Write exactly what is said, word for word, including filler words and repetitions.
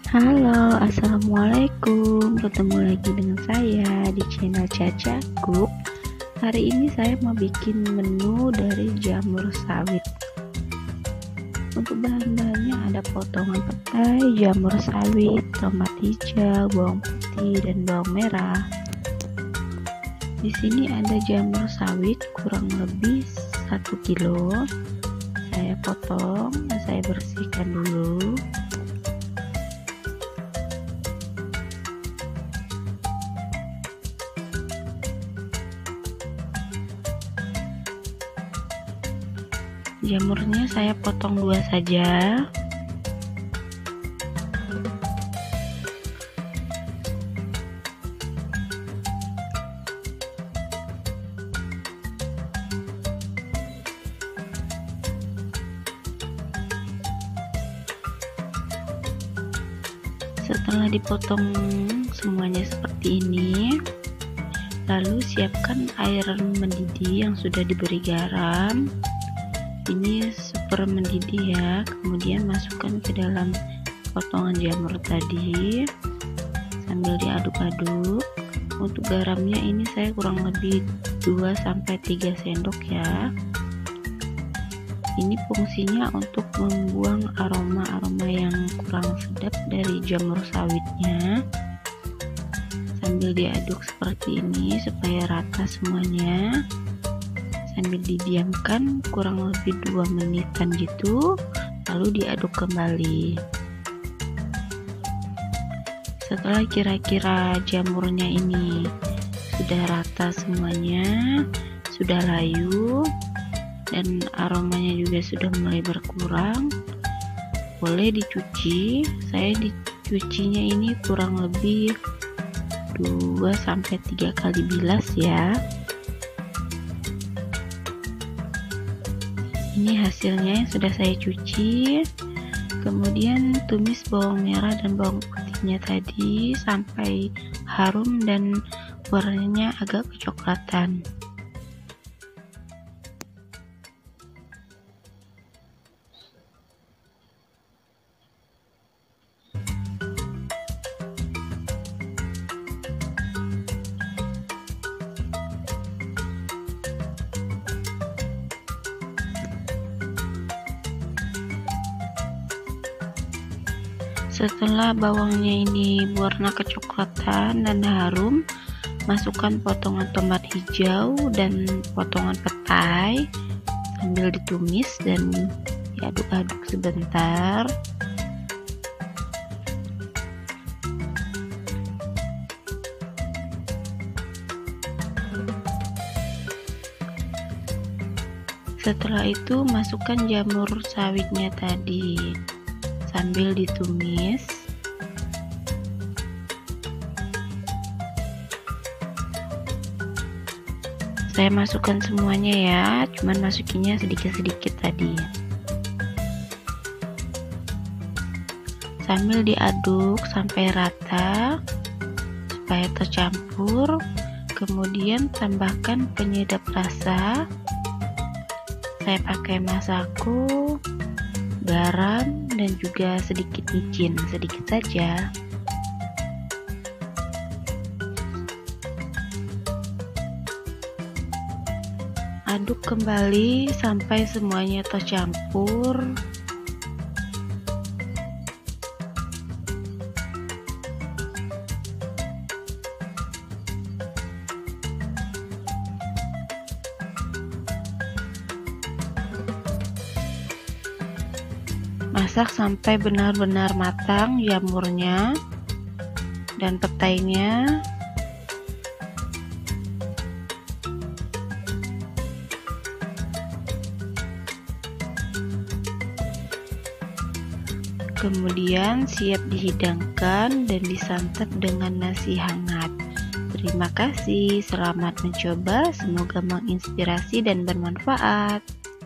Halo, assalamualaikum. Ketemu lagi dengan saya di channel Caca Cook. Hari ini saya mau bikin menu dari jamur sawit. Untuk bahan-bahannya ada potongan petai, jamur sawit, tomat hijau, bawang putih, dan bawang merah. Di sini ada jamur sawit kurang lebih satu kilo. Saya potong dan saya bersihkan dulu. Jamurnya saya potong dua saja. Setelah dipotong semuanya seperti ini, lalu siapkan air mendidih yang sudah diberi garam. Ini super mendidih ya, kemudian masukkan ke dalam potongan jamur tadi sambil diaduk-aduk. Untuk garamnya ini saya kurang lebih dua sampai tiga sendok ya. Ini fungsinya untuk membuang aroma-aroma yang kurang sedap dari jamur sawitnya. Sambil diaduk seperti ini supaya rata semuanya, sambil didiamkan kurang lebih dua menitan gitu, lalu diaduk kembali. Setelah kira-kira jamurnya ini sudah rata semuanya, sudah layu dan aromanya juga sudah mulai berkurang, boleh dicuci. Saya dicucinya ini kurang lebih dua sampai tiga kali bilas ya. Ini hasilnya yang sudah saya cuci. Kemudian tumis bawang merah dan bawang putihnya tadi sampai harum dan warnanya agak kecoklatan. Setelah bawangnya ini warna kecoklatan dan harum, masukkan potongan tomat hijau dan potongan petai sambil ditumis dan diaduk-aduk sebentar. Setelah itu masukkan jamur sawitnya tadi sambil ditumis. Saya masukkan semuanya ya, cuman masukinnya sedikit-sedikit tadi. Sambil diaduk sampai rata supaya tercampur. Kemudian tambahkan penyedap rasa. Saya pakai masako, garam, dan juga sedikit micin, sedikit saja. Aduk kembali sampai semuanya tercampur. Masak sampai benar-benar matang jamurnya dan petainya. Kemudian siap dihidangkan dan disantap dengan nasi hangat. Terima kasih, selamat mencoba, semoga menginspirasi dan bermanfaat.